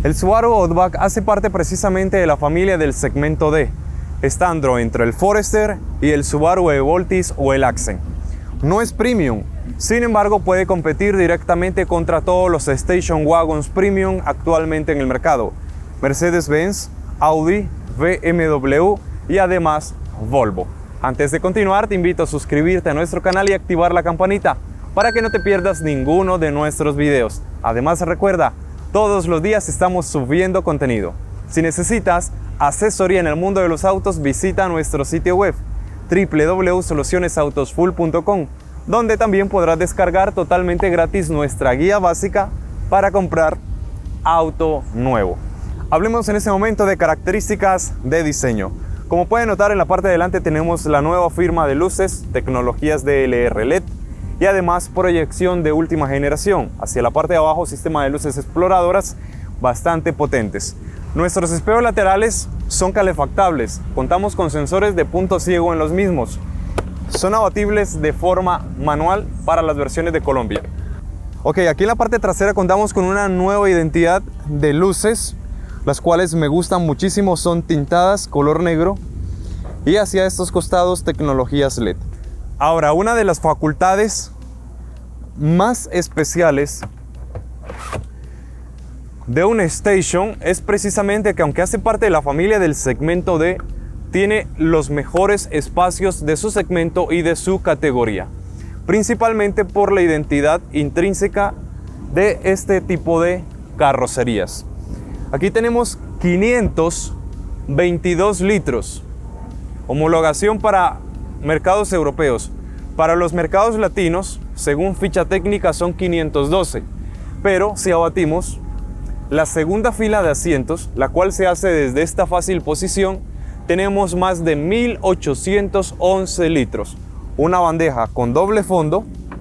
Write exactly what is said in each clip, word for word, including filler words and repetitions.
El Subaru Outback hace parte precisamente de la familia del segmento D, estando entre el Forester y el Subaru Evoltis o el Accent. No es premium, sin embargo puede competir directamente contra todos los station wagons premium actualmente en el mercado: Mercedes-Benz, Audi, B M W y además Volvo. Antes de continuar, te invito a suscribirte a nuestro canal y activar la campanita para que no te pierdas ninguno de nuestros videos. Además, recuerda, todos los días estamos subiendo contenido. Si necesitas asesoría en el mundo de los autos, visita nuestro sitio web w w w punto soluciones autos full punto com, donde también podrás descargar totalmente gratis nuestra guía básica para comprar auto nuevo. Hablemos en este momento de características de diseño. Como pueden notar, en la parte de delante tenemos la nueva firma de luces, tecnologías D L R L E D y además proyección de última generación. Hacia la parte de abajo, sistema de luces exploradoras bastante potentes. Nuestros espejos laterales son calefactables, contamos con sensores de punto ciego en los mismos. Son abatibles de forma manual para las versiones de Colombia. Ok, aquí en la parte trasera contamos con una nueva identidad de luces, las cuales me gustan muchísimo, son tintadas color negro y hacia estos costados tecnologías L E D. Ahora, una de las facultades más especiales de un Station es precisamente que, aunque hace parte de la familia del segmento D, tiene los mejores espacios de su segmento y de su categoría, principalmente por la identidad intrínseca de este tipo de carrocerías. Aquí tenemos quinientos veintidós litros, homologación para mercados europeos. Para los mercados latinos, según ficha técnica, son quinientos doce, pero si abatimos la segunda fila de asientos, la cual se hace desde esta fácil posición, tenemos más de mil ochocientos once litros. Una bandeja con doble fondo,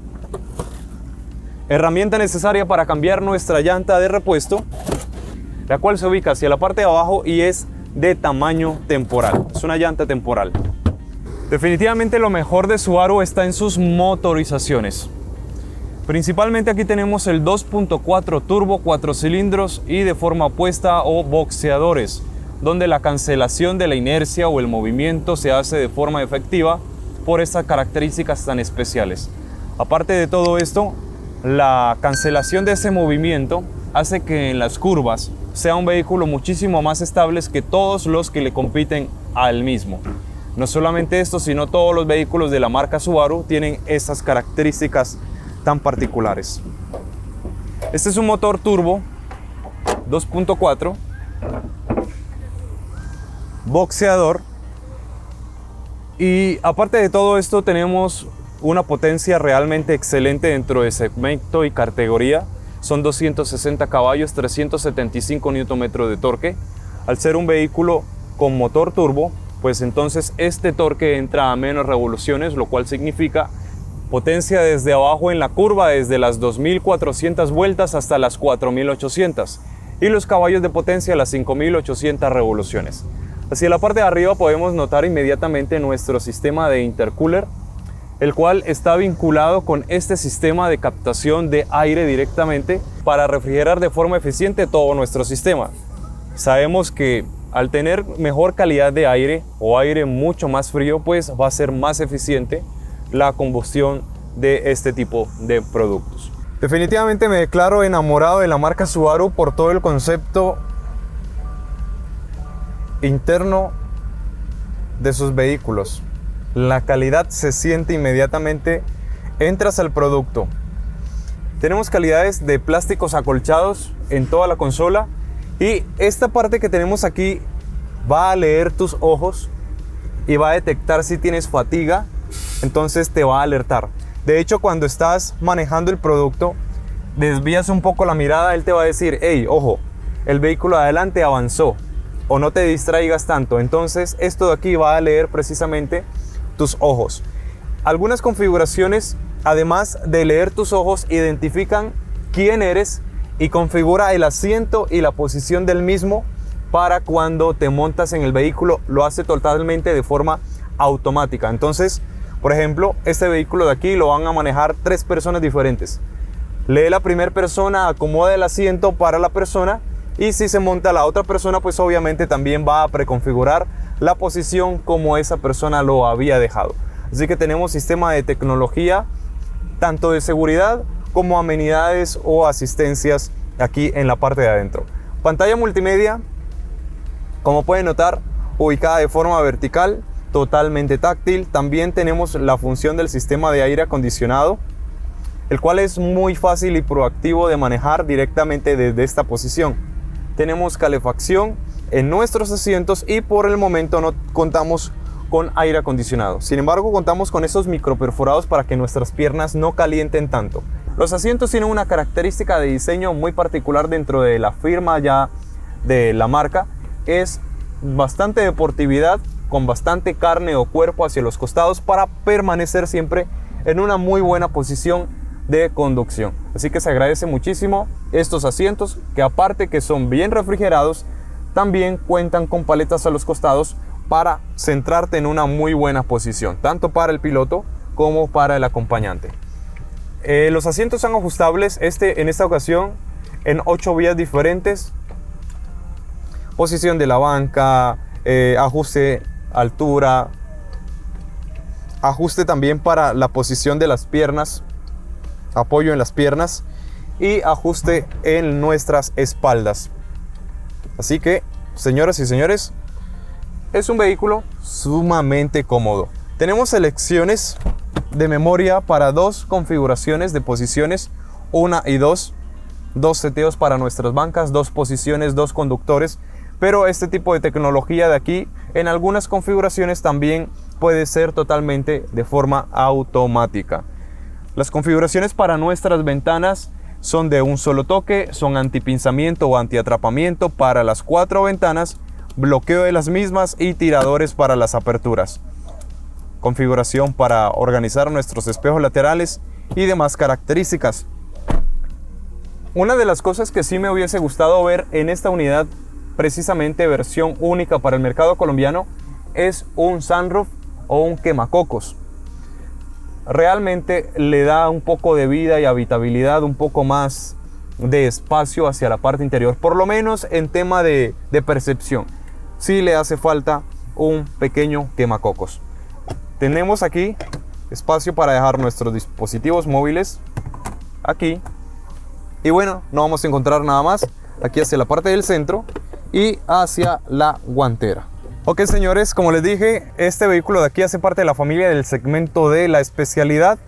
herramienta necesaria para cambiar nuestra llanta de repuesto, la cual se ubica hacia la parte de abajo y es de tamaño temporal. Es una llanta temporal. Definitivamente lo mejor de Subaru está en sus motorizaciones. Principalmente aquí tenemos el dos punto cuatro turbo, cuatro cilindros y de forma opuesta o boxeadores, donde la cancelación de la inercia o el movimiento se hace de forma efectiva por estas características tan especiales. Aparte de todo esto, la cancelación de ese movimiento hace que en las curvas sea un vehículo muchísimo más estable que todos los que le compiten al mismo. No solamente esto, sino todos los vehículos de la marca Subaru tienen estas características tan particulares. Este es un motor turbo dos punto cuatro, boxeador, y aparte de todo esto tenemos una potencia realmente excelente dentro de segmento y categoría. Son doscientos sesenta caballos, trescientos setenta y cinco newton metros de torque. Al ser un vehículo con motor turbo, pues entonces este torque entra a menos revoluciones, lo cual significa potencia desde abajo en la curva, desde las dos mil cuatrocientas vueltas hasta las cuatro mil ochocientas, y los caballos de potencia a las cinco mil ochocientas revoluciones. Hacia la parte de arriba podemos notar inmediatamente nuestro sistema de intercooler, el cual está vinculado con este sistema de captación de aire directamente para refrigerar de forma eficiente todo nuestro sistema. Sabemos que al tener mejor calidad de aire o aire mucho más frío, pues va a ser más eficiente la combustión de este tipo de productos. Definitivamente me declaro enamorado de la marca Subaru por todo el concepto interno de sus vehículos. La calidad se siente inmediatamente, entras al producto. Tenemos calidades de plásticos acolchados en toda la consola, y esta parte que tenemos aquí va a leer tus ojos y va a detectar si tienes fatiga, entonces te va a alertar. De hecho, cuando estás manejando el producto, desvías un poco la mirada, él te va a decir: hey, ojo, el vehículo de adelante avanzó, o no te distraigas tanto. Entonces esto de aquí va a leer precisamente tus ojos. Algunas configuraciones, además de leer tus ojos, identifican quién eres y configura el asiento y la posición del mismo para cuando te montas en el vehículo. Lo hace totalmente de forma automática. Entonces, por ejemplo, este vehículo de aquí lo van a manejar tres personas diferentes. Lee la primera persona, acomoda el asiento para la persona Y si se monta la otra persona, pues obviamente también va a preconfigurar la posición como esa persona lo había dejado. Así que tenemos sistema de tecnología, tanto de seguridad como amenidades o asistencias aquí en la parte de adentro. Pantalla multimedia, como pueden notar, ubicada de forma vertical, totalmente táctil. También tenemos la función del sistema de aire acondicionado, el cual es muy fácil y proactivo de manejar directamente desde esta posición. Tenemos calefacción en nuestros asientos y por el momento no contamos con aire acondicionado. Sin embargo, contamos con esos microperforados para que nuestras piernas no calienten tanto. Los asientos tienen una característica de diseño muy particular dentro de la firma ya de la marca. Es bastante deportividad, con bastante carne o cuerpo hacia los costados para permanecer siempre en una muy buena posición de conducción. Así que se agradece muchísimo estos asientos, que aparte que son bien refrigerados, también cuentan con paletas a los costados para centrarte en una muy buena posición, tanto para el piloto como para el acompañante. Eh, los asientos son ajustables este, en esta ocasión en ocho vías diferentes. Posición de la banca, eh, ajuste altura, ajuste también para la posición de las piernas, apoyo en las piernas y ajuste en nuestras espaldas. Así que, señoras y señores, es un vehículo sumamente cómodo. Tenemos selecciones de memoria para dos configuraciones de posiciones, una y dos, dos seteos para nuestras bancas, dos posiciones, dos conductores. Pero este tipo de tecnología de aquí, en algunas configuraciones también puede ser totalmente de forma automática. Las configuraciones para nuestras ventanas son de un solo toque, son antipinzamiento o antiatrapamiento para las cuatro ventanas, bloqueo de las mismas y tiradores para las aperturas. Configuración para organizar nuestros espejos laterales y demás características. Una de las cosas que sí me hubiese gustado ver en esta unidad, precisamente versión única para el mercado colombiano, es un sunroof o un quemacocos. Realmente le da un poco de vida y habitabilidad, un poco más de espacio hacia la parte interior, por lo menos en tema de, de percepción. Sí le hace falta un pequeño quemacocos. Tenemos aquí espacio para dejar nuestros dispositivos móviles aquí, y bueno, no vamos a encontrar nada más aquí hacia la parte del centro y hacia la guantera. Ok, señores, como les dije, este vehículo de aquí hace parte de la familia del segmento D. La especialidad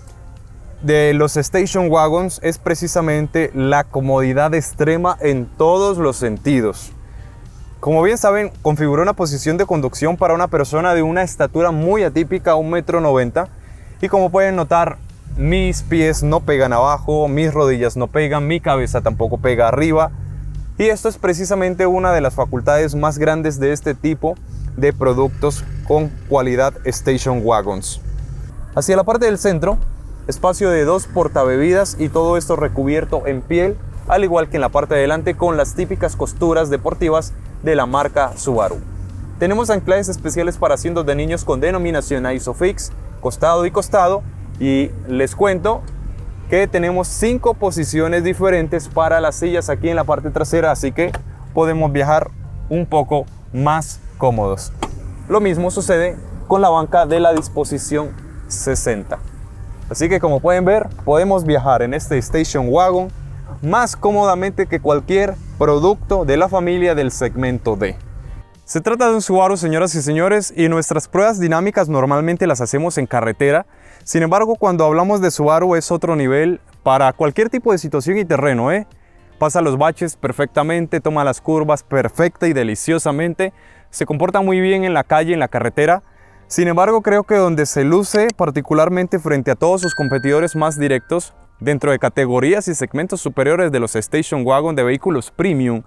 de los Station Wagons es precisamente la comodidad extrema en todos los sentidos. Como bien saben, configuró una posición de conducción para una persona de una estatura muy atípica, un metro noventa, y como pueden notar, mis pies no pegan abajo, mis rodillas no pegan, mi cabeza tampoco pega arriba. Y esto es precisamente una de las facultades más grandes de este tipo de productos con cualidad Station Wagons. Hacia la parte del centro, espacio de dos portabebidas y todo esto recubierto en piel, al igual que en la parte de delante con las típicas costuras deportivas de la marca Subaru. Tenemos anclajes especiales para asientos de niños con denominación ISOFIX, costado y costado, y les cuento que tenemos cinco posiciones diferentes para las sillas aquí en la parte trasera, así que podemos viajar un poco más cómodos. Lo mismo sucede con la banca de la disposición sesenta. Así que como pueden ver, podemos viajar en este Station Wagon más cómodamente que cualquier producto de la familia del segmento D. Se trata de un Subaru, señoras y señores, y nuestras pruebas dinámicas normalmente las hacemos en carretera. Sin embargo, cuando hablamos de Subaru es otro nivel para cualquier tipo de situación y terreno, ¿eh? Pasa los baches perfectamente, toma las curvas perfecta y deliciosamente, se comporta muy bien en la calle, en la carretera. Sin embargo, creo que donde se luce particularmente frente a todos sus competidores más directos, dentro de categorías y segmentos superiores de los Station Wagon de vehículos premium,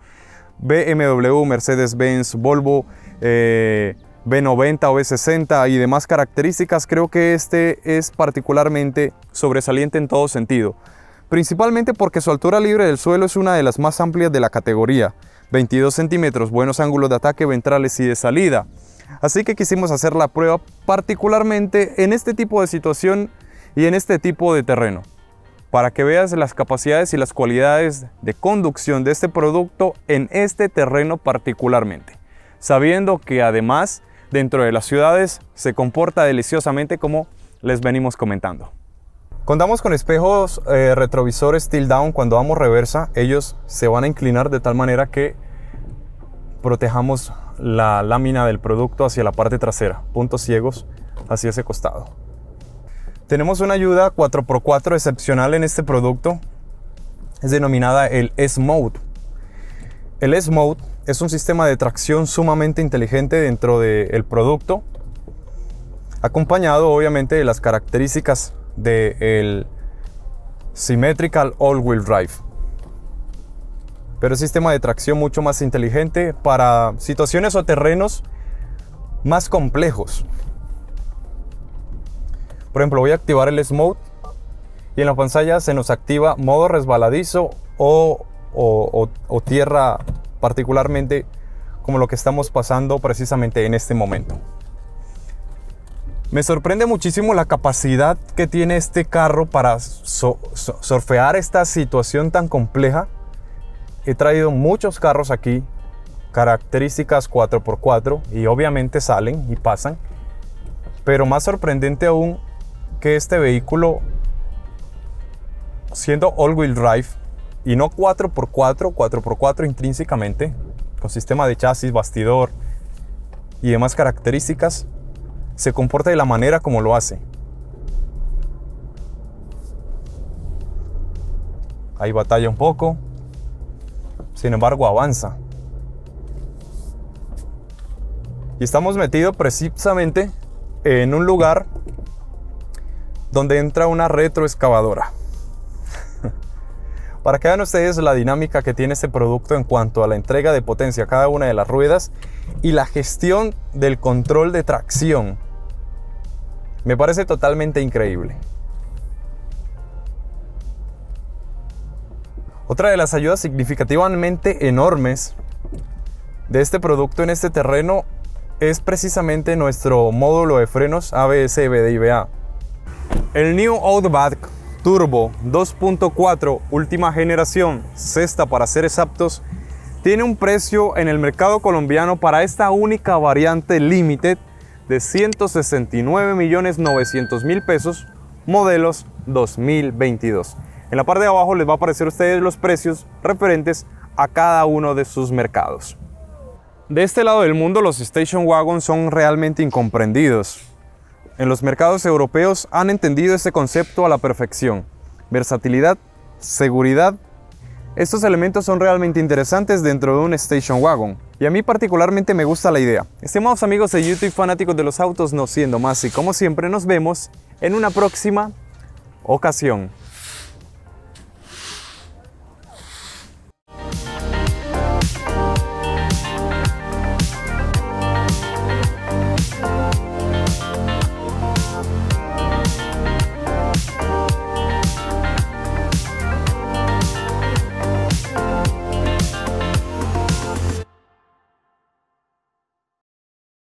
B M W, Mercedes-Benz, Volvo, eh, B noventa o B sesenta y demás características, creo que este es particularmente sobresaliente en todo sentido. Principalmente porque su altura libre del suelo es una de las más amplias de la categoría, veintidós centímetros, buenos ángulos de ataque ventrales y de salida. Así que quisimos hacer la prueba particularmente en este tipo de situación y en este tipo de terreno. para que veas las capacidades y las cualidades de conducción de este producto en este terreno particularmente, sabiendo que además dentro de las ciudades se comporta deliciosamente como les venimos comentando. Contamos con espejos eh, retrovisores tilt down. Cuando damos reversa, ellos se van a inclinar de tal manera que protejamos la lámina del producto hacia la parte trasera, puntos ciegos hacia ese costado. Tenemos una ayuda cuatro por cuatro excepcional en este producto, es denominada el S-Mode. El S-Mode es un sistema de tracción sumamente inteligente dentro del producto, acompañado obviamente de las características del Symmetrical All-Wheel Drive. Pero es un sistema de tracción mucho más inteligente para situaciones o terrenos más complejos. Por ejemplo, voy a activar el S-Mode y en la pantalla se nos activa modo resbaladizo o, o, o, o tierra, particularmente como lo que estamos pasando precisamente en este momento. Me sorprende muchísimo la capacidad que tiene este carro para so, so, surfear esta situación tan compleja. He traído muchos carros aquí, características cuatro por cuatro, y obviamente salen y pasan. Pero más sorprendente aún que este vehículo, siendo all-wheel drive y no cuatro por cuatro, cuatro por cuatro intrínsecamente, con sistema de chasis, bastidor y demás características, se comporta de la manera como lo hace. Ahí batalla un poco, sin embargo avanza. Y estamos metidos precisamente en un lugar donde entra una retroexcavadora. Para que vean ustedes la dinámica que tiene este producto en cuanto a la entrega de potencia a cada una de las ruedas y la gestión del control de tracción. Me parece totalmente increíble. Otra de las ayudas significativamente enormes de este producto en este terreno es precisamente nuestro módulo de frenos A B S, E B D y V A. El New Outback Turbo dos punto cuatro última generación, sexta para ser exactos, tiene un precio en el mercado colombiano para esta única variante Limited de ciento sesenta y nueve millones novecientos mil pesos, modelos dos mil veintidós. En la parte de abajo les va a aparecer a ustedes los precios referentes a cada uno de sus mercados. De este lado del mundo, los Station Wagon son realmente incomprendidos. En los mercados europeos han entendido este concepto a la perfección. Versatilidad, seguridad. Estos elementos son realmente interesantes dentro de un Station Wagon. Y a mí particularmente me gusta la idea. Estimados amigos de YouTube, fanáticos de los autos, no siendo más, y como siempre nos vemos en una próxima ocasión.